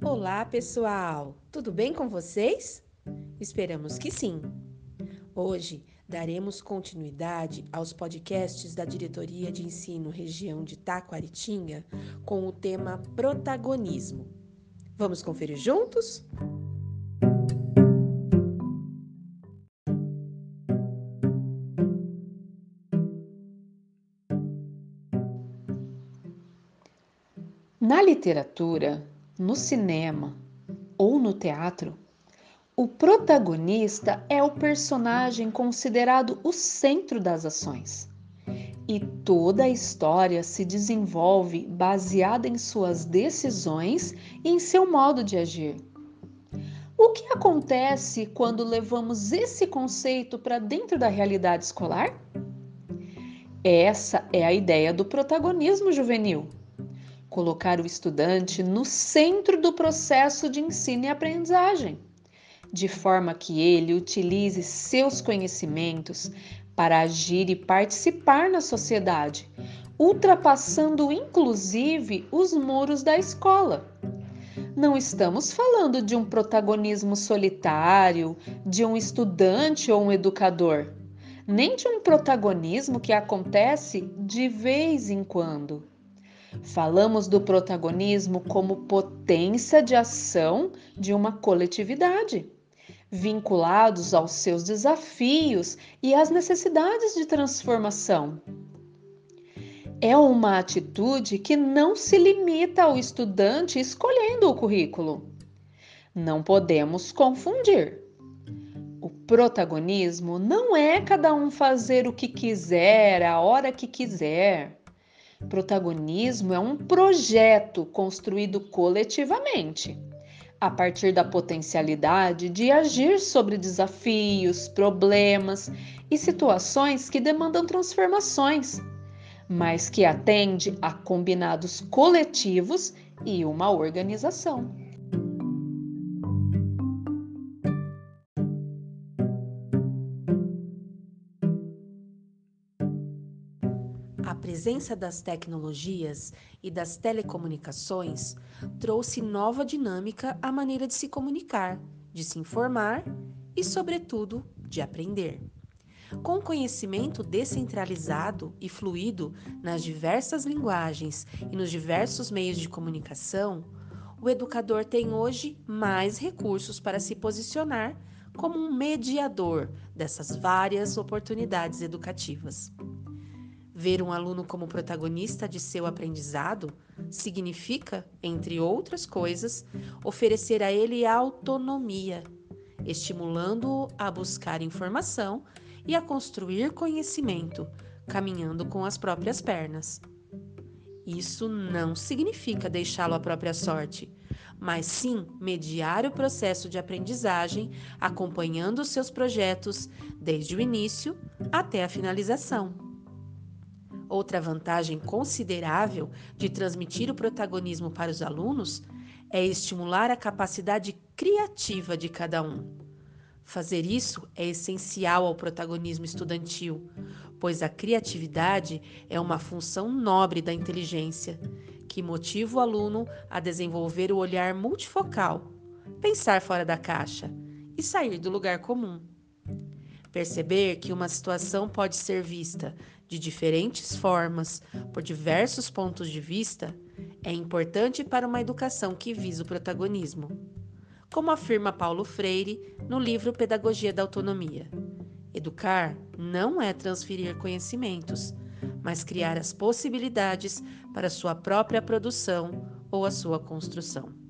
Olá, pessoal! Tudo bem com vocês? Esperamos que sim! Hoje daremos continuidade aos podcasts da Diretoria de Ensino Região de Taquaritinga com o tema protagonismo. Vamos conferir juntos? Na literatura, no cinema ou no teatro, o protagonista é o personagem considerado o centro das ações. E toda a história se desenvolve baseada em suas decisões e em seu modo de agir. O que acontece quando levamos esse conceito para dentro da realidade escolar? Essa é a ideia do protagonismo juvenil. Colocar o estudante no centro do processo de ensino e aprendizagem, de forma que ele utilize seus conhecimentos para agir e participar na sociedade, ultrapassando inclusive os muros da escola. Não estamos falando de um protagonismo solitário, de um estudante ou um educador, nem de um protagonismo que acontece de vez em quando. Falamos do protagonismo como potência de ação de uma coletividade, vinculados aos seus desafios e às necessidades de transformação. É uma atitude que não se limita ao estudante escolhendo o currículo. Não podemos confundir. O protagonismo não é cada um fazer o que quiser, a hora que quiser. Protagonismo é um projeto construído coletivamente, a partir da potencialidade de agir sobre desafios, problemas e situações que demandam transformações, mas que atende a combinados coletivos e uma organização. A presença das tecnologias e das telecomunicações trouxe nova dinâmica à maneira de se comunicar, de se informar e, sobretudo, de aprender. Com o conhecimento descentralizado e fluido nas diversas linguagens e nos diversos meios de comunicação, o educador tem hoje mais recursos para se posicionar como um mediador dessas várias oportunidades educativas. Ver um aluno como protagonista de seu aprendizado significa, entre outras coisas, oferecer a ele autonomia, estimulando-o a buscar informação e a construir conhecimento, caminhando com as próprias pernas. Isso não significa deixá-lo à própria sorte, mas sim mediar o processo de aprendizagem, acompanhando os seus projetos desde o início até a finalização. Outra vantagem considerável de transmitir o protagonismo para os alunos é estimular a capacidade criativa de cada um. Fazer isso é essencial ao protagonismo estudantil, pois a criatividade é uma função nobre da inteligência, que motiva o aluno a desenvolver o olhar multifocal, pensar fora da caixa e sair do lugar comum. Perceber que uma situação pode ser vista de diferentes formas, por diversos pontos de vista, é importante para uma educação que visa o protagonismo. Como afirma Paulo Freire no livro Pedagogia da Autonomia, educar não é transferir conhecimentos, mas criar as possibilidades para sua própria produção ou a sua construção.